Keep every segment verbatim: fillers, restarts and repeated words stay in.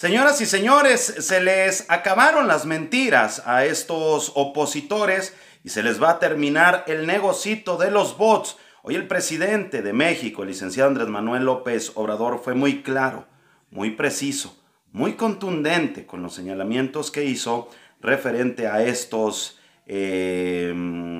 Señoras y señores, se les acabaron las mentiras a estos opositores y se les va a terminar el negocito de los bots. Hoy el presidente de México, el licenciado Andrés Manuel López Obrador, fue muy claro, muy preciso, muy contundente con los señalamientos que hizo referente a estos, eh,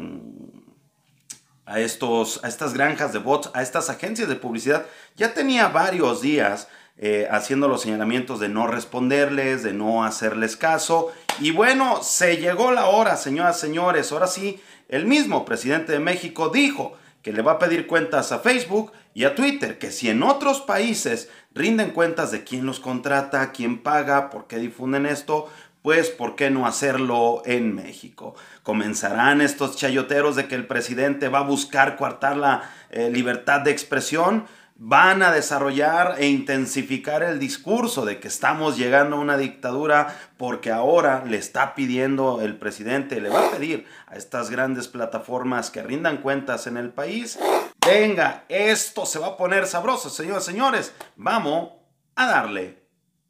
a estos, a estas granjas de bots, a estas agencias de publicidad. Ya tenía varios días Eh, haciendo los señalamientos de no responderles, de no hacerles caso. Y bueno, se llegó la hora, señoras y señores. Ahora sí, el mismo presidente de México dijo que le va a pedir cuentas a Facebook y a Twitter, que si en otros países rinden cuentas de quién los contrata, quién paga, por qué difunden esto, pues ¿por qué no hacerlo en México? ¿Comenzarán estos chayoteros de que el presidente va a buscar coartar la eh, libertad de expresión? Van a desarrollar e intensificar el discurso de que estamos llegando a una dictadura porque ahora le está pidiendo el presidente, le va a pedir a estas grandes plataformas que rindan cuentas en el país. Venga, esto se va a poner sabroso, señores y señores. Vamos a darle.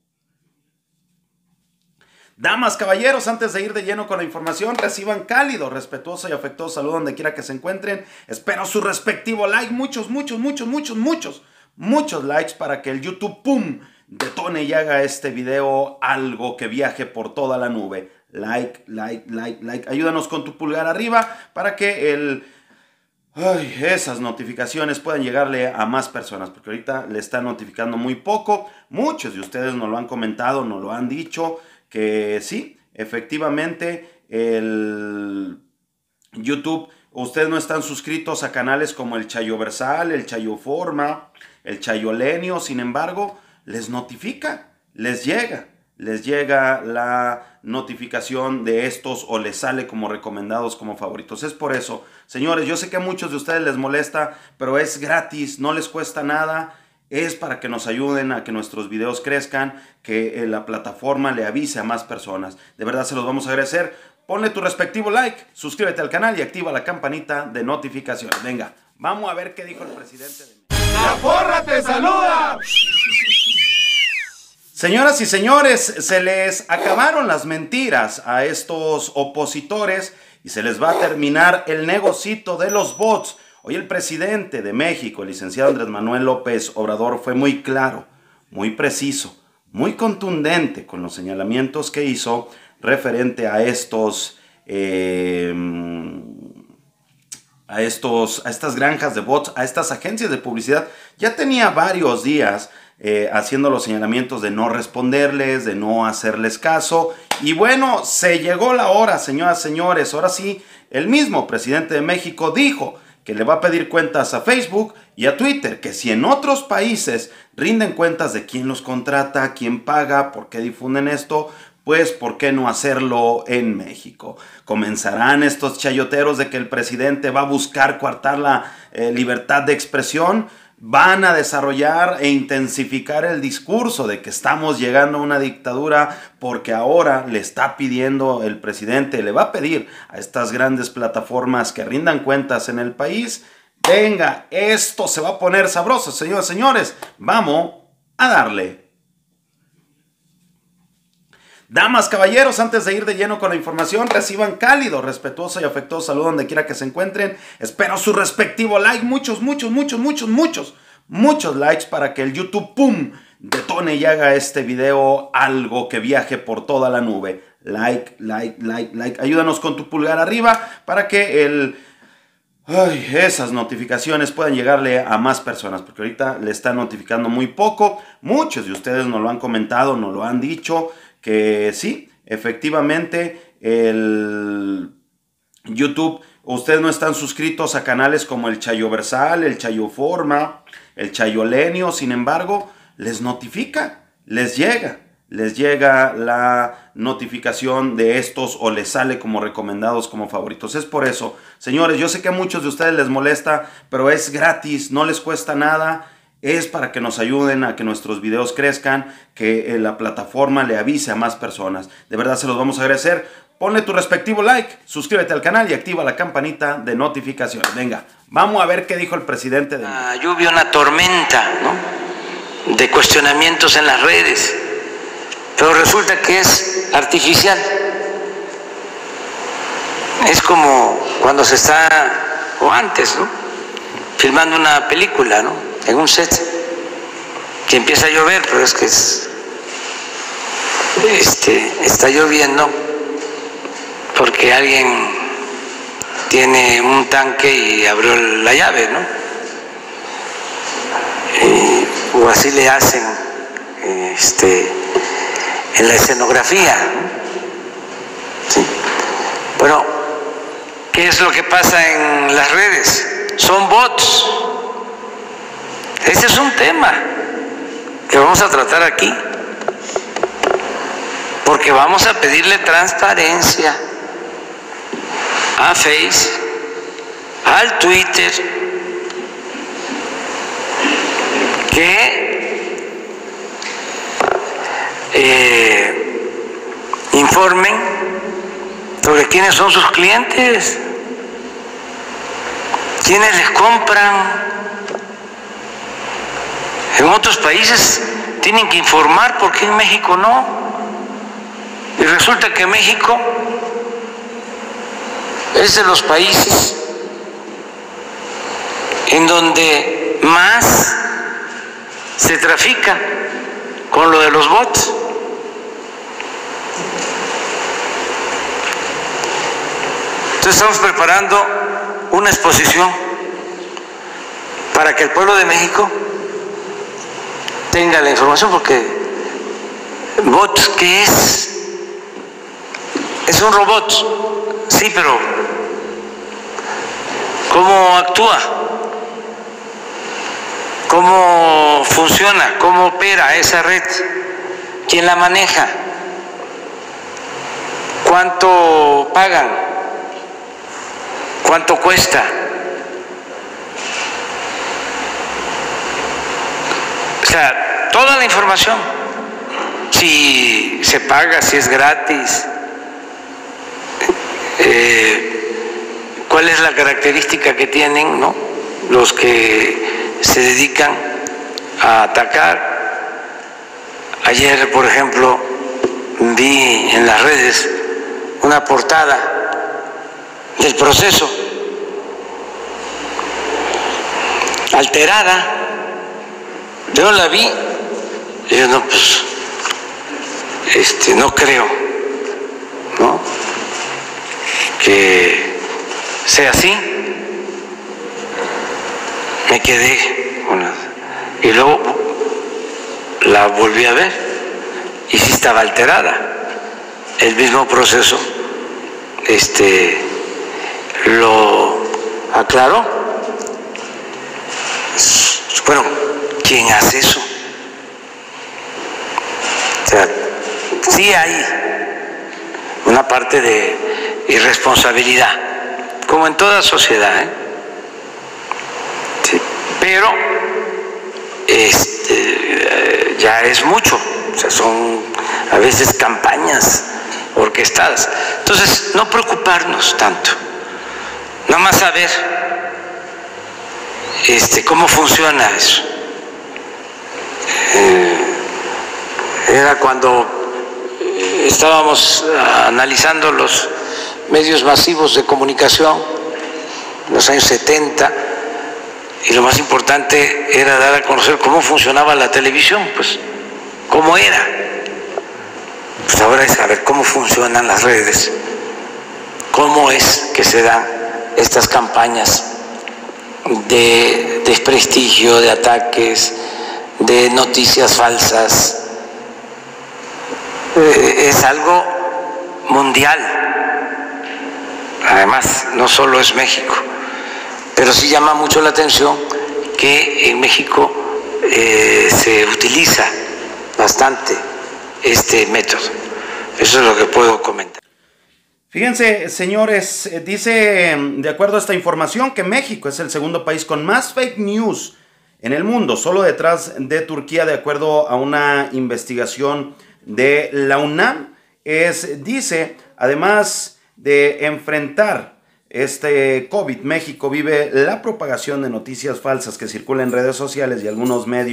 Damas, caballeros, antes de ir de lleno con la información, reciban cálido, respetuoso y afectuoso saludo donde quiera que se encuentren. Espero su respectivo like, muchos, muchos, muchos, muchos, muchos, muchos likes para que el YouTube, pum, detone y haga este video algo que viaje por toda la nube. Like, like, like, like. Ayúdanos con tu pulgar arriba para que el... Ay, esas notificaciones puedan llegarle a más personas, porque ahorita le están notificando muy poco. Muchos de ustedes nos lo han comentado, nos lo han dicho, que sí, efectivamente, el YouTube, ustedes no están suscritos a canales como el Chayoversal, el Chayoforma, el Chayolenio, sin embargo, les notifica, les llega, les llega la notificación de estos o les sale como recomendados, como favoritos. Es por eso, señores, yo sé que a muchos de ustedes les molesta, pero es gratis, no les cuesta nada. Es para que nos ayuden a que nuestros videos crezcan, que la plataforma le avise a más personas. De verdad se los vamos a agradecer. Ponle tu respectivo like, suscríbete al canal y activa la campanita de notificaciones. Venga, vamos a ver qué dijo el presidente de México. ¡La porra te saluda! Señoras y señores, se les acabaron las mentiras a estos opositores y se les va a terminar el negocito de los bots. Hoy el presidente de México, el licenciado Andrés Manuel López Obrador, fue muy claro, muy preciso, muy contundente con los señalamientos que hizo referente a estos, eh, a estos, a estas granjas de bots, a estas agencias de publicidad. Ya tenía varios días eh, haciendo los señalamientos de no responderles, de no hacerles caso. Y bueno, se llegó la hora, señoras y señores. Ahora sí, el mismo presidente de México dijo que le va a pedir cuentas a Facebook y a Twitter, que si en otros países rinden cuentas de quién los contrata, quién paga, por qué difunden esto, pues ¿por qué no hacerlo en México? ¿Comenzarán estos chayoteros de que el presidente va a buscar coartar la eh, libertad de expresión? Van a desarrollar e intensificar el discurso de que estamos llegando a una dictadura porque ahora le está pidiendo el presidente, le va a pedir a estas grandes plataformas que rindan cuentas en el país. Venga, esto se va a poner sabroso, señores y señores. Vamos a darle. Damas, caballeros, antes de ir de lleno con la información, reciban cálido, respetuoso y afectuoso saludo donde quiera que se encuentren. Espero su respectivo like, muchos, muchos, muchos, muchos, muchos, muchos likes para que el YouTube, pum, detone y haga este video algo que viaje por toda la nube. Like, like, like, like. Ayúdanos con tu pulgar arriba para que el... Ay, esas notificaciones puedan llegarle a más personas, porque ahorita le están notificando muy poco. Muchos de ustedes nos lo han comentado, nos lo han dicho, que sí, efectivamente, el YouTube, ustedes no están suscritos a canales como el Chayoversal, el Chayoforma, el Chayolenio, sin embargo, les notifica, les llega, les llega la notificación de estos o les sale como recomendados, como favoritos. Es por eso, señores, yo sé que a muchos de ustedes les molesta, pero es gratis, no les cuesta nada. Es para que nos ayuden a que nuestros videos crezcan, que la plataforma le avise a más personas. De verdad se los vamos a agradecer. Ponle tu respectivo like, suscríbete al canal y activa la campanita de notificaciones. Venga, vamos a ver qué dijo el presidente de México. Una lluvia, una tormenta, ¿no?, de cuestionamientos en las redes. resulta que es artificial. Es como cuando se está, o antes, ¿no?, filmando una película, ¿no?, en un set, que empieza a llover, pero es que es, este, está lloviendo porque alguien tiene un tanque y abrió la llave, ¿no? Eh, o así le hacen este, en la escenografía, ¿no? ¿Sí? Bueno, ¿qué es lo que pasa en las redes? Son bots. Ese es un tema que vamos a tratar aquí, porque vamos a pedirle transparencia a Face, al Twitter, que eh, informen sobre quiénes son sus clientes, quiénes les compran. En otros países tienen que informar, porque en México no. Y resulta que México es de los países en donde más se trafica con lo de los bots. Entonces estamos preparando una exposición para que el pueblo de México tenga la información, porque bots, ¿qué es? Es un robot, sí, pero ¿cómo actúa? ¿Cómo funciona? ¿Cómo opera esa red? ¿Quién la maneja? ¿Cuánto pagan? ¿Cuánto cuesta? O sea, toda la información, si se paga, si es gratis, eh, cuál es la característica que tienen, ¿no?, los que se dedican a atacar. Ayer, por ejemplo, vi en las redes una portada del Proceso alterada. Yo la vi y yo no, pues, este, no creo, ¿no?, que sea así. Me quedé con la, y luego la volví a ver y sí estaba alterada. El mismo Proceso este, lo aclaró. Bueno, ¿quién hace eso? O sea, sí hay una parte de irresponsabilidad, como en toda sociedad, ¿eh? Sí, pero este, ya es mucho. O sea, son a veces campañas orquestadas. Entonces, no preocuparnos tanto, nada más saber este, cómo funciona eso. Eh, era cuando estábamos analizando los medios masivos de comunicación en los años setenta, y lo más importante era dar a conocer cómo funcionaba la televisión, pues cómo era. Pues ahora es saber cómo funcionan las redes, cómo es que se dan estas campañas de desprestigio, de ataques, de noticias falsas. Es algo mundial. Además, no solo es México, pero sí llama mucho la atención que en México eh, se utiliza bastante este método. Eso es lo que puedo comentar. Fíjense, señores, dice, de acuerdo a esta información, que México es el segundo país con más fake news en el mundo, solo detrás de Turquía, de acuerdo a una investigación de la UNAM. Es, dice, además de enfrentar este COVID, México vive la propagación de noticias falsas que circulan en redes sociales y algunos medios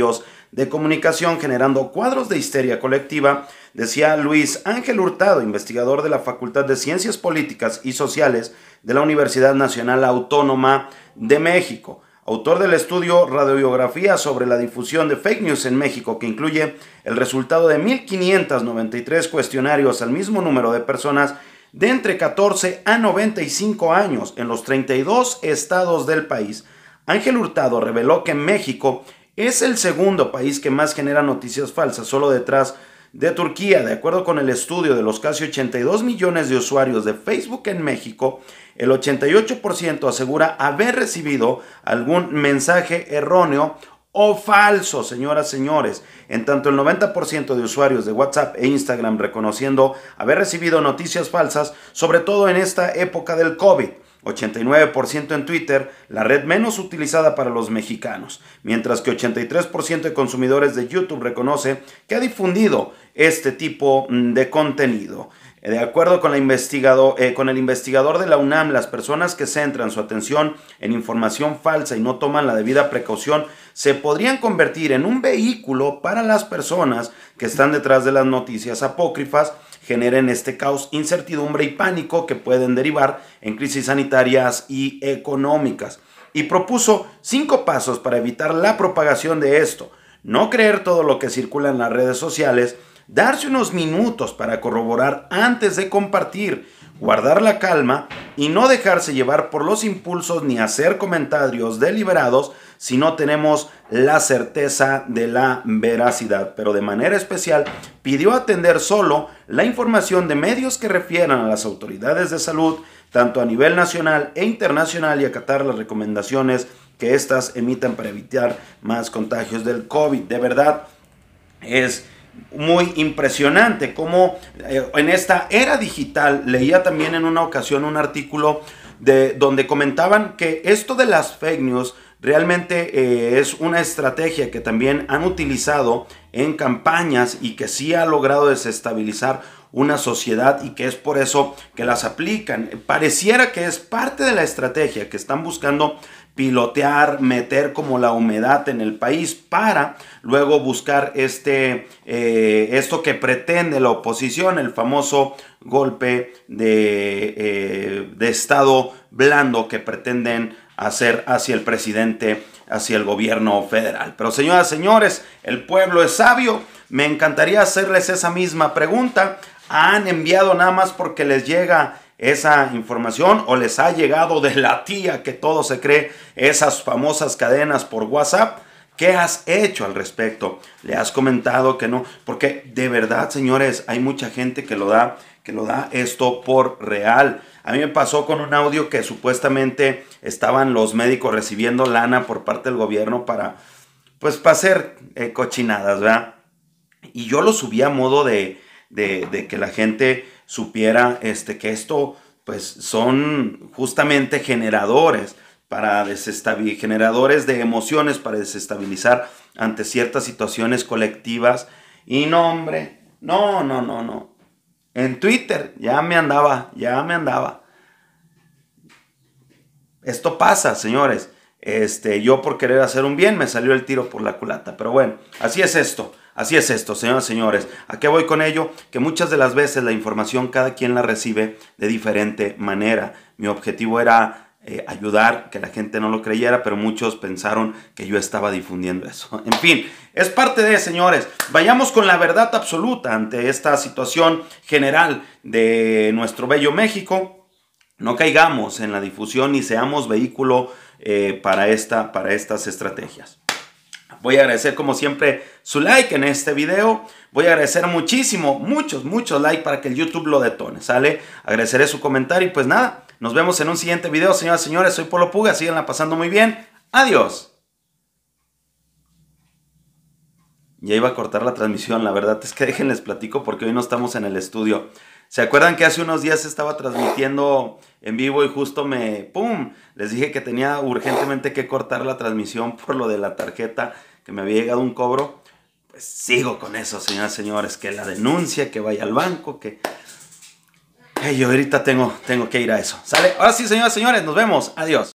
de comunicación generando cuadros de histeria colectiva, decía Luis Ángel Hurtado, investigador de la Facultad de Ciencias Políticas y Sociales de la Universidad Nacional Autónoma de México, autor del estudio Radiografía sobre la difusión de fake news en México, que incluye el resultado de mil quinientos noventa y tres cuestionarios al mismo número de personas de entre catorce a noventa y cinco años en los treinta y dos estados del país. Ángel Hurtado reveló que México es el segundo país que más genera noticias falsas, solo detrás de Turquía. De acuerdo con el estudio de los casi ochenta y dos millones de usuarios de Facebook en México, el ochenta y ocho por ciento asegura haber recibido algún mensaje erróneo o falso, señoras y señores. En tanto, el noventa por ciento de usuarios de WhatsApp e Instagram reconociendo haber recibido noticias falsas, sobre todo en esta época del COVID. ochenta y nueve por ciento en Twitter, la red menos utilizada para los mexicanos, mientras que ochenta y tres por ciento de consumidores de YouTube reconoce que ha difundido este tipo de contenido. De acuerdo con, la investigado, eh, con el investigador de la UNAM, las personas que centran su atención en información falsa y no toman la debida precaución se podrían convertir en un vehículo para las personas que están detrás de las noticias apócrifas, generen este caos, incertidumbre y pánico que pueden derivar en crisis sanitarias y económicas. Y propuso cinco pasos para evitar la propagación de esto: no creer todo lo que circula en las redes sociales, darse unos minutos para corroborar antes de compartir, guardar la calma y no dejarse llevar por los impulsos ni hacer comentarios deliberados si no tenemos la certeza de la veracidad. Pero de manera especial pidió atender solo la información de medios que refieran a las autoridades de salud, tanto a nivel nacional e internacional, y acatar las recomendaciones que éstas emitan para evitar más contagios del COVID. De verdad, es muy impresionante cómo eh, en esta era digital, leía también en una ocasión un artículo de, donde comentaban que esto de las fake news realmente eh, es una estrategia que también han utilizado en campañas y que sí ha logrado desestabilizar una sociedad, y que es por eso que las aplican. Pareciera que es parte de la estrategia que están buscando pilotear, meter como la humedad en el país para luego buscar este, eh, esto que pretende la oposición, el famoso golpe de, eh, de estado blando que pretenden hacer hacia el presidente, hacia el gobierno federal. Pero señoras y señores, el pueblo es sabio. Me encantaría hacerles esa misma pregunta. ¿Han enviado nada más porque les llega esa información, o les ha llegado de la tía que todo se cree, esas famosas cadenas por WhatsApp? ¿Qué has hecho al respecto? ¿Le has comentado que no? Porque de verdad, señores, hay mucha gente que lo da, que lo da esto por real. A mí me pasó con un audio que supuestamente estaban los médicos recibiendo lana por parte del gobierno para, pues, para hacer eh, cochinadas, ¿verdad? Y yo lo subí a modo de, de, de que la gente supiera este, que esto, pues, son justamente generadores para desestabilizar, generadores de emociones para desestabilizar ante ciertas situaciones colectivas. Y no, hombre, no, no, no, no. En Twitter ya me andaba, ya me andaba. Esto pasa, señores. Este, yo por querer hacer un bien me salió el tiro por la culata. Pero bueno, así es esto. Así es esto, señoras y señores. ¿A qué voy con ello? Que muchas de las veces la información cada quien la recibe de diferente manera. Mi objetivo era eh, ayudar, que la gente no lo creyera, pero muchos pensaron que yo estaba difundiendo eso. En fin, es parte de, señores. Vayamos con la verdad absoluta ante esta situación general de nuestro bello México. No caigamos en la difusión ni seamos vehículo eh, para, esta, para estas estrategias. Voy a agradecer como siempre su like en este video. Voy a agradecer muchísimo, muchos, muchos likes para que el YouTube lo detone, ¿sale? Agradeceré su comentario y pues nada, nos vemos en un siguiente video, señoras y señores. Soy Polo Puga, síganla pasando muy bien. Adiós. Ya iba a cortar la transmisión, la verdad es que déjenles platico porque hoy no estamos en el estudio. ¿Se acuerdan que hace unos días estaba transmitiendo en vivo y justo me, pum, les dije que tenía urgentemente que cortar la transmisión por lo de la tarjeta, que me había llegado un cobro? Pues sigo con eso, señoras y señores, que la denuncia, que vaya al banco, que... Hey, yo ahorita tengo, tengo que ir a eso, ¿sale? Ahora sí, señoras y señores, nos vemos, adiós.